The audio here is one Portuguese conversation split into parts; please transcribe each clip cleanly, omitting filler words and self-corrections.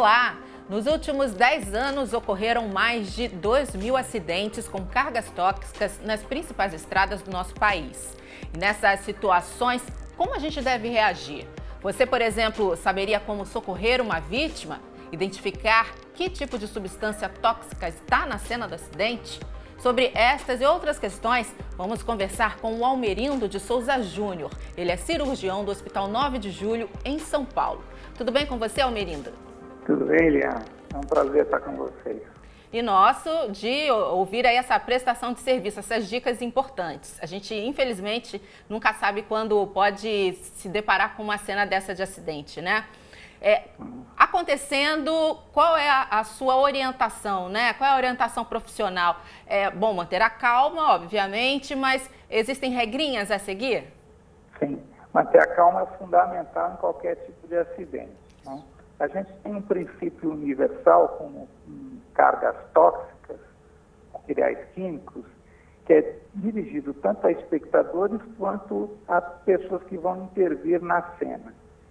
Olá! Nos últimos 10 anos, ocorreram mais de 2.000 acidentes com cargas tóxicas nas principais estradas do nosso país. E nessas situações, como a gente deve reagir? Você, por exemplo, saberia como socorrer uma vítima? Identificar que tipo de substância tóxica está na cena do acidente? Sobre estas e outras questões, vamos conversar com o Almerindo de Souza Júnior. Ele é cirurgião do Hospital 9 de Julho, em São Paulo. Tudo bem com você, Almerindo? Tudo bem, Eliana. É um prazer estar com vocês. E nosso de ouvir aí essa prestação de serviço, essas dicas importantes. A gente, infelizmente, nunca sabe quando pode se deparar com uma cena dessa de acidente, né? Acontecendo, qual é a sua orientação, né? Qual é a orientação profissional? É bom manter a calma, obviamente, mas existem regrinhas a seguir? Sim, manter a calma é fundamental em qualquer tipo de acidente, né? A gente tem um princípio universal como cargas tóxicas, materiais químicos, que é dirigido tanto a espectadores quanto a pessoas que vão intervir na cena.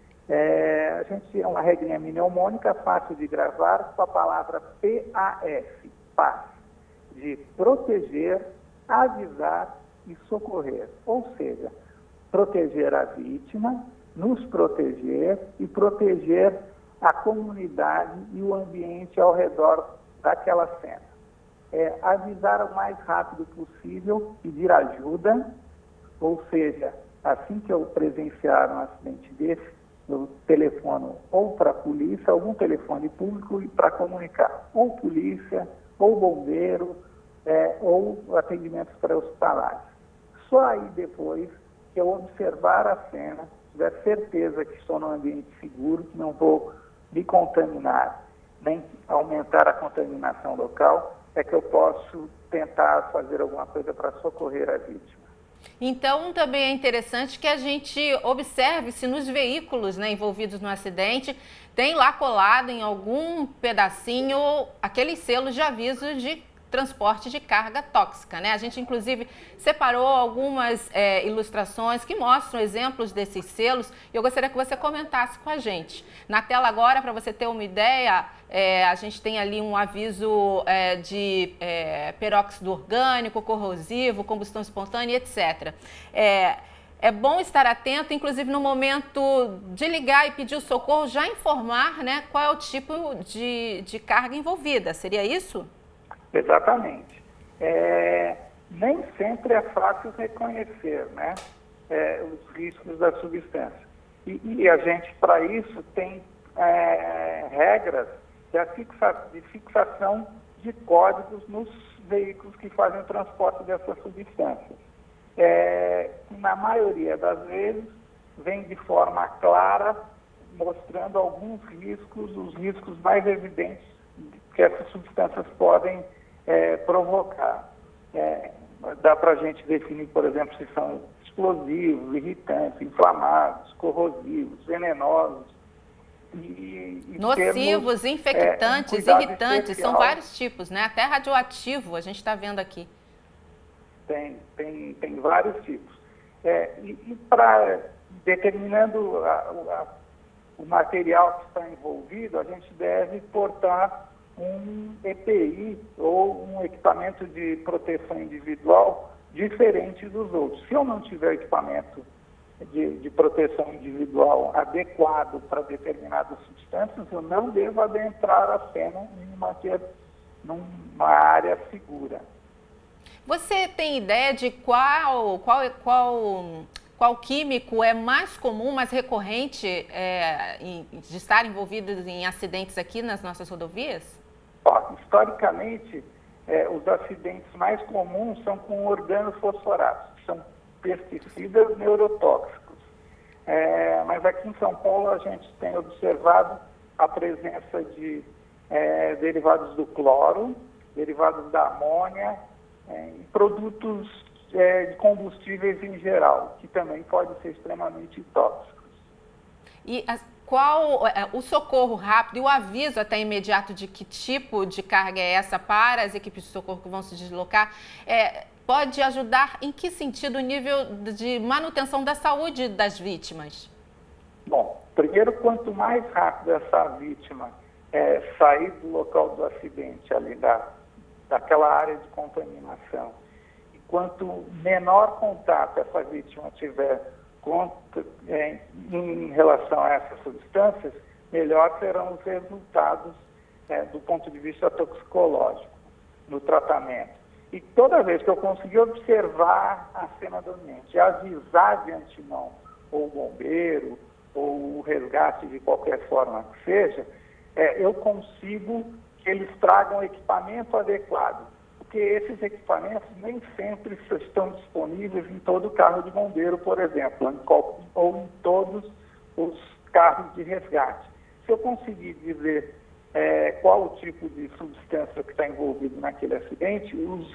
A gente é uma regrinha mnemônica fácil de gravar com a palavra PAS, PAS, de proteger, avisar e socorrer. Ou seja, proteger a vítima, nos proteger e proteger a comunidade e o ambiente ao redor daquela cena. Avisar o mais rápido possível, pedir ajuda, ou seja, assim que eu presenciar um acidente desse, eu telefono ou para a polícia, algum telefone público e para comunicar, ou polícia, ou bombeiro, ou atendimentos pré-hospitalares. Só aí depois que eu observar a cena, tiver certeza que estou num ambiente seguro, que não vou me contaminar, nem aumentar a contaminação local, é que eu posso tentar fazer alguma coisa para socorrer a vítima. Então, também é interessante que a gente observe se nos veículos, né, envolvidos no acidente tem lá colado em algum pedacinho aqueles selos de aviso de transporte de carga tóxica, né? A gente, inclusive, separou algumas ilustrações que mostram exemplos desses selos e eu gostaria que você comentasse com a gente. Na tela agora, para você ter uma ideia, a gente tem ali um aviso de peróxido orgânico, corrosivo, combustão espontânea, etc. É bom estar atento, inclusive no momento de ligar e pedir o socorro, já informar, né, qual é o tipo de carga envolvida. Seria isso? Exatamente. Nem sempre é fácil reconhecer, né, os riscos da substância. E a gente, para isso, tem regras de fixação de códigos nos veículos que fazem o transporte dessas substâncias. Na maioria das vezes, vem de forma clara, mostrando alguns riscos, os riscos mais evidentes que essas substâncias podem provocar. Dá para a gente definir, por exemplo, se são explosivos, irritantes, inflamáveis, corrosivos, venenosos. Nocivos, infectantes, irritantes, especial. são vários tipos, né? Até radioativo, a gente está vendo aqui. Tem vários tipos. Para determinando o material que está envolvido, a gente deve portar um EPI ou um equipamento de proteção individual diferente dos outros. Se eu não tiver equipamento de proteção individual adequado para determinadas substâncias, eu não devo adentrar a cena e me manter numa área segura. Você tem ideia de qual químico é mais comum, mais recorrente de estar envolvido em acidentes aqui nas nossas rodovias? Historicamente, os acidentes mais comuns são com organofosforatos, que são pesticidas neurotóxicos. Mas aqui em São Paulo a gente tem observado a presença de derivados do cloro, derivados da amônia, e produtos de combustíveis em geral, que também podem ser extremamente tóxicos. E qual o socorro rápido e o aviso até imediato de que tipo de carga é essa para as equipes de socorro que vão se deslocar, pode ajudar em que sentido o nível de manutenção da saúde das vítimas? Bom, primeiro, quanto mais rápido essa vítima sair do local do acidente, ali daquela área de contaminação. E quanto menor contato essa vítima tiver em relação a essas substâncias, melhor serão os resultados do ponto de vista toxicológico no tratamento. E toda vez que eu conseguir observar a cena do ambiente, avisar de antemão ou o bombeiro ou o resgate de qualquer forma que seja, eu consigo que eles tragam equipamento adequado, porque esses equipamentos nem sempre estão disponíveis em todo carro de bombeiro, por exemplo, ou em todos os carros de resgate. Se eu conseguir dizer qual o tipo de substância que está envolvido naquele acidente, os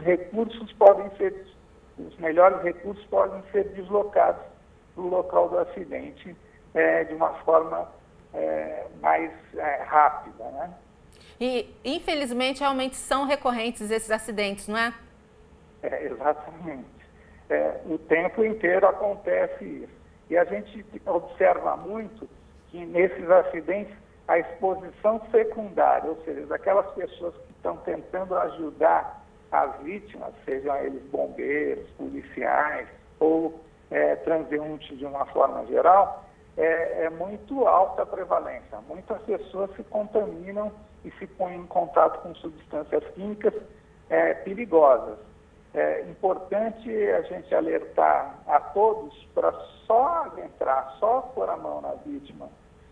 melhores recursos podem ser deslocados do local do acidente de uma forma mais rápida, né? E, infelizmente, realmente são recorrentes esses acidentes, não é? Exatamente. O tempo inteiro acontece isso. E a gente observa muito que nesses acidentes a exposição secundária, ou seja, daquelas pessoas que estão tentando ajudar as vítimas, sejam eles bombeiros, policiais ou transeuntes de uma forma geral, é muito alta a prevalência. Muitas pessoas se contaminam e se põem em contato com substâncias químicas perigosas. É importante a gente alertar a todos para só adentrar, só pôr a mão na vítima,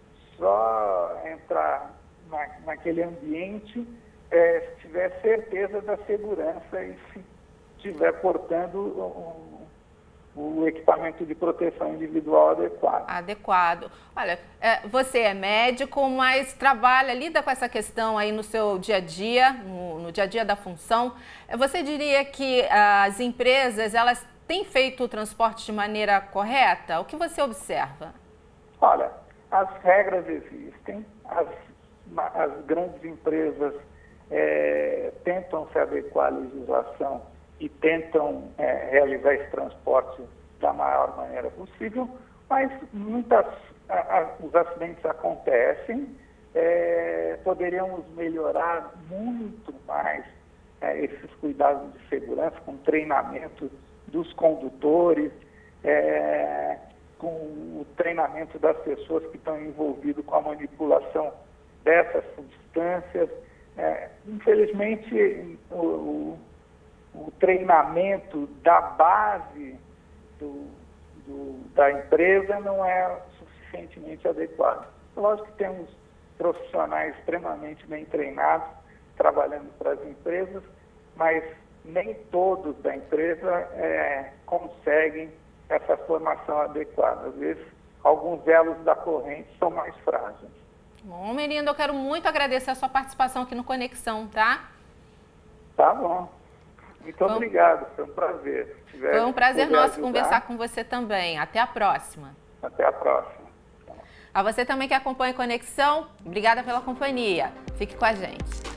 só entrar naquele ambiente se tiver certeza da segurança e se estiver portando o equipamento de proteção individual adequado. Olha, você é médico, mas lida com essa questão aí no seu dia a dia, no dia a dia da função. Você diria que as empresas, elas têm feito o transporte de maneira correta? O que você observa? Olha, as regras existem, as grandes empresas tentam se adequar à legislação e tentam realizar esse transporte da maior maneira possível, mas os acidentes acontecem, poderíamos melhorar muito mais esses cuidados de segurança, com treinamento dos condutores, com o treinamento das pessoas que estão envolvidas com a manipulação dessas substâncias. Infelizmente, o treinamento da base da empresa não é suficientemente adequado. Lógico que temos profissionais extremamente bem treinados trabalhando para as empresas, mas nem todos da empresa conseguem essa formação adequada. Às vezes, alguns elos da corrente são mais frágeis. Bom, Merindo, eu quero muito agradecer a sua participação aqui no Conexão, tá? Tá bom. Muito obrigado, foi um prazer. Foi um prazer nosso conversar com você também. Até a próxima. Até a próxima. A você também que acompanha o Conexão, obrigada pela companhia. Fique com a gente.